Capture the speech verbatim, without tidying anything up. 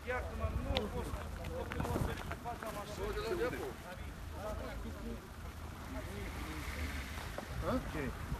iartă-mă, nu a fost copilul ăsta de pe fața mașinii. Ce?